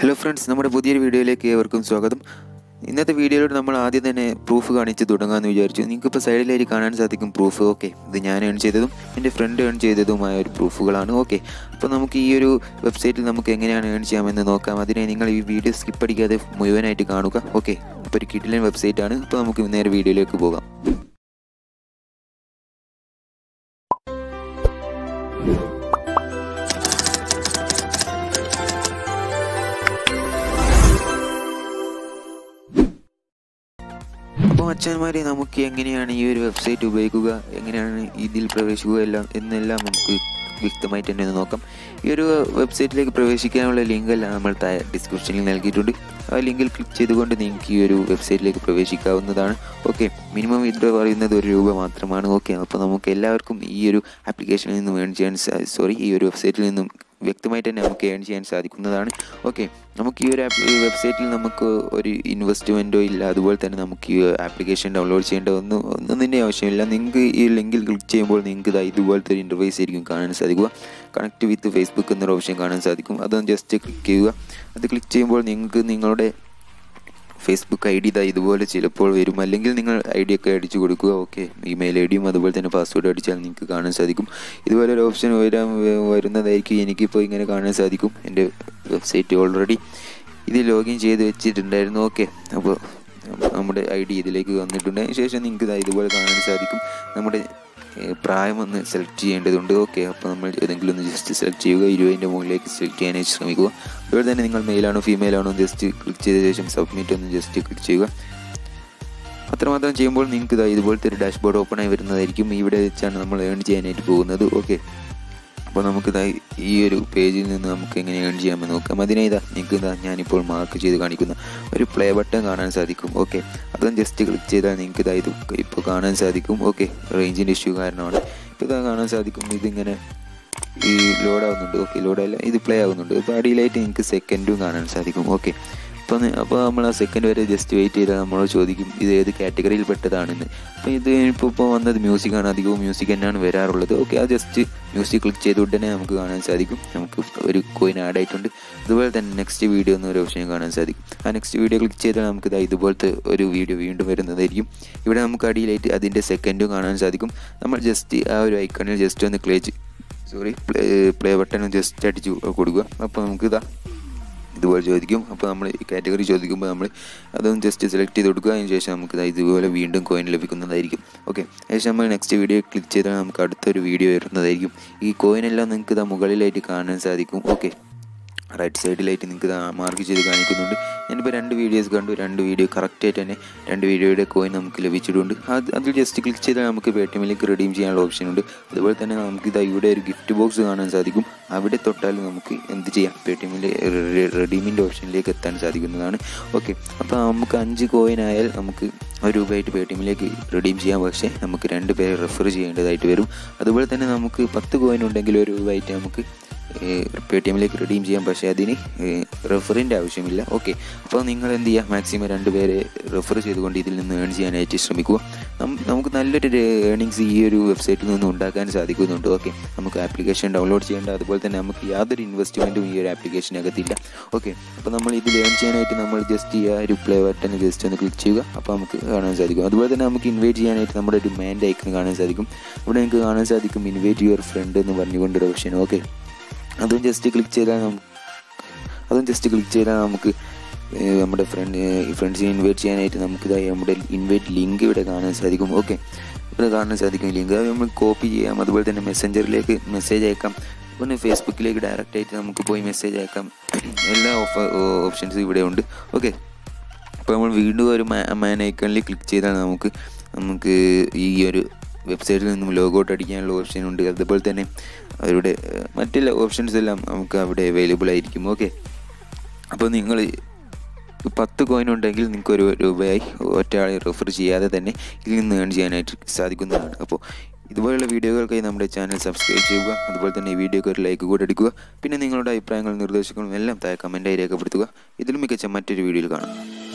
Hello friends, നമ്മുടെ പുതിയൊരു വീഡിയോയിലേക്ക് ഏവർക്കും സ്വാഗതം. ഇന്നത്തെ വീഡിയോയിലൂടെ നമ്മൾ ആദ്യം തന്നെ പ്രൂഫ് കാണിച്ച് തുടങ്ങാമെന്ന് വിചാരിച്ചു. നിങ്ങൾക്കിപ്പോൾ സൈഡിലായി കാണാൻ സാധിക്കും പ്രൂഫ്. ഓക്കെ, ഇത് ഞാൻ ഏൺ ചെയ്തതും എൻ്റെ ഫ്രണ്ട് ഏൺ ചെയ്തതുമായ ഒരു പ്രൂഫുകളാണ്. ഓക്കെ, അപ്പോൾ നമുക്ക് ഈ ഒരു വെബ്സൈറ്റിൽ നമുക്ക് എങ്ങനെയാണ് ഏൺ ചെയ്യാമെന്ന് നോക്കാം. അതിനെ നിങ്ങൾ ഈ വീഡിയോ സ്കിപ്പ് അടിക്കാതെ മുഴുവനായിട്ട് കാണുക. ഓക്കെ, അപ്പോൾ ഒരു കിഡിലൻ വെബ്സൈറ്റാണ്. അപ്പോൾ നമുക്ക് നേരെ വീഡിയോയിലേക്ക് പോകാം. അപ്പോൾ അച്ഛന്മാരെ, നമുക്ക് എങ്ങനെയാണ് ഈ ഒരു വെബ്സൈറ്റ് ഉപയോഗിക്കുക, എങ്ങനെയാണ് ഇതിൽ പ്രവേശിക്കുക എന്നെല്ലാം നമുക്ക് വ്യക്തമായിട്ട് തന്നെ ഒന്ന് നോക്കാം. ഈ ഒരു വെബ്സൈറ്റിലേക്ക് പ്രവേശിക്കാനുള്ള ലിങ്കെല്ലാം നമ്മൾ ഡിസ്ക്രിപ്ഷനിൽ നൽകിയിട്ടുണ്ട്. ആ ലിങ്കിൽ ക്ലിക്ക് ചെയ്തുകൊണ്ട് നിങ്ങൾക്ക് ഈ ഒരു വെബ്സൈറ്റിലേക്ക് പ്രവേശിക്കാവുന്നതാണ്. ഓക്കെ, മിനിമം വിഡ്രോ പറയുന്നത് ₹1 മാത്രമാണ്. ഓക്കെ, അപ്പോൾ നമുക്ക് എല്ലാവർക്കും ഈ ഒരു ആപ്ലിക്കേഷനിൽ നിന്നും ഏൺ ചെയ്യാൻ ഈ ഒരു വെബ്സൈറ്റിൽ നിന്നും വ്യക്തമായിട്ട് തന്നെ നമുക്ക് ഏൺ ചെയ്യാൻ സാധിക്കുന്നതാണ്. ഓക്കെ, നമുക്ക് ഈ ഒരു വെബ്സൈറ്റിൽ നമുക്ക് ഒരു ഇൻവെസ്റ്റ്മെൻറ്റോ ഇല്ല. അതുപോലെ തന്നെ നമുക്ക് ഈ ആപ്ലിക്കേഷൻ ഡൗൺലോഡ് ചെയ്യേണ്ട ഒന്നിൻ്റെ ആവശ്യമില്ല. നിങ്ങൾക്ക് ഈ ലിങ്കിൽ ക്ലിക്ക് ചെയ്യുമ്പോൾ നിങ്ങൾക്ക് ഇതുപോലത്തെ ഒരു ഇൻ്റർഫേസ് ആയിരിക്കും കാണാൻ സാധിക്കുക. കണക്ട് വിത്ത് ഫേസ്ബുക്ക് എന്നൊരു ഓപ്ഷൻ കാണാൻ സാധിക്കും. അതൊന്ന് ജസ്റ്റ് ക്ലിക്ക് ചെയ്യുക. അത് ക്ലിക്ക് ചെയ്യുമ്പോൾ നിങ്ങൾക്ക് നിങ്ങളുടെ ഫേസ്ബുക്ക് ID ഇതുപോലെ ചിലപ്പോൾ വരും. അല്ലെങ്കിൽ നിങ്ങൾ ID ഒക്കെ അടിച്ചു കൊടുക്കുക. ഓക്കെ, ഇമെയിൽ IDയും അതുപോലെ തന്നെ പാസ്വേഡ് അടിച്ചാൽ നിങ്ങൾക്ക് കാണാൻ സാധിക്കും. ഇതുപോലെ ഒരു ഓപ്ഷൻ വരുന്നതായിരിക്കും. എനിക്കിപ്പോൾ ഇങ്ങനെ കാണാൻ സാധിക്കും. എൻ്റെ വെബ്സൈറ്റ് ഓൾറെഡി ഇത് ലോഗിൻ ചെയ്ത് വെച്ചിട്ടുണ്ടായിരുന്നു. ഓക്കെ, അപ്പോൾ നമ്മുടെ ID ഇതിലേക്ക് വന്നിട്ടുണ്ട്. അതിന് ശേഷം നിങ്ങൾക്ക് ഇതുപോലെ കാണാൻ സാധിക്കും. നമ്മുടെ പ്രായം ഒന്ന് സെലക്ട് ചെയ്യേണ്ടതുണ്ട്. ഓക്കെ, അപ്പോൾ നമ്മൾ ഏതെങ്കിലും ഒന്ന് ജസ്റ്റ് സെലക്ട് ചെയ്യുക. 20ൻ്റെ മുകളിലേക്ക് സെലക്ട് ചെയ്യാനായിട്ട് ശ്രമിക്കുക. അതുപോലെ തന്നെ നിങ്ങൾ മെയിലാണോ ഫീമെയിലാണോ ജസ്റ്റ് ക്ലിക്ക് ചെയ്ത ശേഷം സബ്മിറ്റ് ഒന്ന് ജസ്റ്റ് ക്ലിക്ക് ചെയ്യുക. അത്രമാത്രം ചെയ്യുമ്പോൾ നിങ്ങൾക്ക് ഇതുപോലത്തെ ഒരു ഡാഷ്ബോർഡ് ഓപ്പൺ ആയി വരുന്നതായിരിക്കും. ഇവിടെ വെച്ചാണ് നമ്മൾ ഏൺ ചെയ്യാനായിട്ട് പോകുന്നത്. ഓക്കെ, അപ്പോൾ നമുക്ക് ഈ ഒരു പേജിൽ നിന്ന് നമുക്ക് എങ്ങനെ ഏൺ ചെയ്യാമെന്ന് നോക്കാം. അതിനെ നിങ്ങൾക്ക് ഞാനിപ്പോൾ മാർക്ക് ചെയ്ത് കാണിക്കുന്ന ഒരു പ്ലേ ബട്ടൺ കാണാൻ സാധിക്കും. ഓക്കെ, അതും ജസ്റ്റ് ക്ലിക്ക് ചെയ്താൽ നിങ്ങൾക്ക് ഇത് ഇപ്പോൾ കാണാൻ സാധിക്കും. ഓക്കെ, റേഞ്ചിൻ്റെ ഇഷ്യൂ കാരണമാണ്. ഇപ്പോൾ കാണാൻ സാധിക്കും. ഇതിങ്ങനെ ഈ ലോഡാവുന്നുണ്ട്. ഓക്കെ, ലോഡല്ല, ഇത് പ്ലേ ആവുന്നുണ്ട്. ഇപ്പോൾ അടിയിലായിട്ട് നിങ്ങൾക്ക് സെക്കൻഡും കാണാൻ സാധിക്കും. ഓക്കെ, അപ്പോൾ നമ്മൾ ആ സെക്കൻഡ് വരെ ജസ്റ്റ് വെയിറ്റ് ചെയ്താൽ നമ്മളോട് ചോദിക്കും ഇത് ഏത് കാറ്റഗറിയിൽ പെട്ടതാണെന്ന്. അപ്പോൾ ഇത് ഇപ്പോൾ വന്നത് മ്യൂസിക്കാണ്. അധികവും മ്യൂസിക് തന്നെയാണ് വരാറുള്ളത്. ഓക്കെ, ആ ജസ്റ്റ് മ്യൂസിക് ക്ലിക്ക് ചെയ്ത് ഉടനെ നമുക്ക് കാണാൻ സാധിക്കും നമുക്ക് ഒരു കോയിൻ ആഡ് ആയിട്ടുണ്ട്. അതുപോലെ തന്നെ നെക്സ്റ്റ് വീഡിയോ എന്നൊരു ഓപ്ഷൻ കാണാൻ സാധിക്കും. ആ നെക്സ്റ്റ് വീഡിയോ ക്ലിക്ക് ചെയ്താൽ നമുക്ക് ഇതുപോലത്തെ ഒരു വീഡിയോ വീണ്ടും വരുന്നതായിരിക്കും. ഇവിടെ നമുക്ക് അടിയിലായിട്ട് അതിൻ്റെ സെക്കൻഡും കാണാൻ സാധിക്കും. നമ്മൾ ജസ്റ്റ് ആ ഒരു ഐക്കണിൽ ജസ്റ്റ് ഒന്ന് പ്ലേ ബട്ടൺ ജസ്റ്റ് അടിച്ച് കൊടുക്കുക. അപ്പോൾ നമുക്ക് ഇതുപോലെ ചോദിക്കും. അപ്പോൾ നമ്മൾ ഈ കാറ്റഗറി ചോദിക്കുമ്പോൾ നമ്മൾ അതൊന്ന് ജസ്റ്റ് സെലക്ട് ചെയ്ത് കൊടുക്കുക. അതിന് ശേഷം നമുക്ക് ഇതുപോലെ വീണ്ടും കോയിൻ ലഭിക്കുന്നതായിരിക്കും. ഓക്കെ, അതിനുശേഷം നമ്മൾ നെക്സ്റ്റ് വീഡിയോ ക്ലിക്ക് ചെയ്താൽ നമുക്ക് അടുത്തൊരു വീഡിയോ വരുന്നതായിരിക്കും. ഈ കോയിനെല്ലാം നിങ്ങൾക്ക് മുകളിലായിട്ട് കാണാൻ സാധിക്കും. ഓക്കെ, റൈറ്റ് സൈഡിലായിട്ട് നിങ്ങൾക്ക് മാർക്ക് ചെയ്ത് കാണിക്കുന്നുണ്ട്. ഞാനിപ്പോൾ 2 വീഡിയോസ് കണ്ടു. 2 വീഡിയോ കറക്റ്റായിട്ട് തന്നെ 2 വീഡിയോയുടെ കോയിൻ നമുക്ക് ലഭിച്ചിട്ടുണ്ട്. അതിൽ ജസ്റ്റ് ക്ലിക്ക് ചെയ്താൽ നമുക്ക് പേടിഎമ്മിലേക്ക് റിഡീം ചെയ്യാനുള്ള ഓപ്ഷനുണ്ട്. അതുപോലെ തന്നെ നമുക്ക് ഇവിടെ ഒരു ഗിഫ്റ്റ് ബോക്സ് കാണാൻ സാധിക്കും. അവിടെ തൊട്ടാൽ നമുക്ക് എന്ത് ചെയ്യാം, പേടിഎമ്മിൻ്റെ റിഡീമിൻ്റെ ഓപ്ഷനിലേക്ക് എത്താൻ സാധിക്കുന്നതാണ്. ഓക്കെ, അപ്പോൾ നമുക്ക് 5 കോയിൻ ആയാൽ നമുക്ക് ₹1 പേടിഎമ്മിലേക്ക് റിഡീം ചെയ്യാം. പക്ഷേ നമുക്ക് 2 പേരെ റെഫർ ചെയ്യേണ്ടതായിട്ട് വരും. അതുപോലെ തന്നെ നമുക്ക് 10 കോയിൻ ഉണ്ടെങ്കിൽ ₹1 നമുക്ക് പേടിഎമ്മിലേക്ക് റിഡീം ചെയ്യാം. പക്ഷേ അതിന് റെഫറിൻ്റെ ആവശ്യമില്ല. ഓക്കെ, അപ്പോൾ നിങ്ങൾ എന്ത് ചെയ്യുക, മാക്സിമം 2 പേരെ റെഫർ ചെയ്തുകൊണ്ട് ഇതിൽ നിന്ന് ഏൺ ചെയ്യാനായിട്ട് ശ്രമിക്കുക. നമുക്ക് നല്ലൊരു ഏണിങ്സ് ഈ ഒരു വെബ്സൈറ്റിൽ നിന്ന് ഉണ്ടാക്കാൻ സാധിക്കുന്നുണ്ട്. ഓക്കെ, നമുക്ക് ആപ്ലിക്കേഷൻ ഡൗൺലോഡ് ചെയ്യേണ്ട, അതുപോലെ തന്നെ നമുക്ക് യാതൊരു ഇൻവെസ്റ്റ്മെൻറ്റും ഈ ഒരു ആപ്ലിക്കേഷനകത്തില്ല. ഓക്കെ, അപ്പോൾ നമ്മൾ ഇതിൽ ഏൺ ചെയ്യാനായിട്ട് നമ്മൾ ജസ്റ്റ് ഈ ഒരു പ്ലേ ബട്ടൺ ജസ്റ്റ് ഒന്ന് ക്ലിക്ക് ചെയ്യുക. അപ്പോൾ നമുക്ക് കാണാൻ സാധിക്കും. അതുപോലെ തന്നെ നമുക്ക് ഇൻവൈറ്റ് ചെയ്യാനായിട്ട് നമ്മുടെ ഒരു മാൻ്റെ ഐക്കൺ കാണാൻ സാധിക്കും. ഇവിടെ നിങ്ങൾക്ക് കാണാൻ സാധിക്കും ഇൻവൈറ്റ് യുവർ ഫ്രണ്ട് എന്ന് പറഞ്ഞുകൊണ്ടൊരു ഓപ്ഷൻ. ഓക്കെ, അതും ജസ്റ്റ് ക്ലിക്ക് ചെയ്താൽ നമുക്ക് നമ്മുടെ ഫ്രണ്ട്സിനെ ഇൻവൈറ്റ് ചെയ്യാനായിട്ട് നമുക്ക് നമ്മുടെ ഇൻവൈറ്റ് ലിങ്ക് ഇവിടെ കാണാൻ സാധിക്കും. ഓക്കെ, ഇവിടെ കാണാൻ സാധിക്കും ലിങ്ക്. അത് നമ്മൾ കോപ്പി ചെയ്യാം. അതുപോലെ തന്നെ മെസ്സഞ്ചറിലേക്ക് മെസ്സേജ് അയക്കാം. പിന്നെ ഫേസ്ബുക്കിലേക്ക് ഡയറക്റ്റായിട്ട് നമുക്ക് പോയി മെസ്സേജ് അയക്കാം. എല്ലാ ഓപ്ഷൻസും ഇവിടെ ഉണ്ട്. ഓക്കെ, അപ്പോൾ നമ്മൾ വീണ്ടും ഒരു മാൻ ഐക്കണിൽ ക്ലിക്ക് ചെയ്താൽ നമുക്ക് ഈ ഒരു വെബ്സൈറ്റിൽ നിന്നും ലോഗൗട്ട് അടിക്കാനുള്ള ഓപ്ഷൻ ഉണ്ട്. അതുപോലെ തന്നെ അവരുടെ മറ്റുള്ള ഓപ്ഷൻസ് എല്ലാം നമുക്ക് അവിടെ അവൈലബിൾ ആയിരിക്കും. ഓക്കെ, അപ്പോൾ നിങ്ങൾ 10 കോയിൻ ഉണ്ടെങ്കിൽ നിങ്ങൾക്ക് ₹1 ഒറ്റയാളെ റെഫർ ചെയ്യാതെ തന്നെ ഇതിൽ നിന്ന് ഏൺ ചെയ്യാനായിട്ട് സാധിക്കുന്നതാണ്. അപ്പോൾ ഇതുപോലുള്ള വീഡിയോകൾക്കായി നമ്മുടെ ചാനൽ സബ്സ്ക്രൈബ് ചെയ്യുക. അതുപോലെ തന്നെ ഈ വീഡിയോക്ക് ഒരു ലൈക്ക് കൂടെ അടിക്കുക. പിന്നെ നിങ്ങളുടെ അഭിപ്രായങ്ങളും നിർദ്ദേശങ്ങളും എല്ലാം താഴെ കമൻറ്റായി രേഖപ്പെടുത്തുക. ഇതിലും മികച്ച മറ്റൊരു വീഡിയോയിൽ കാണാം.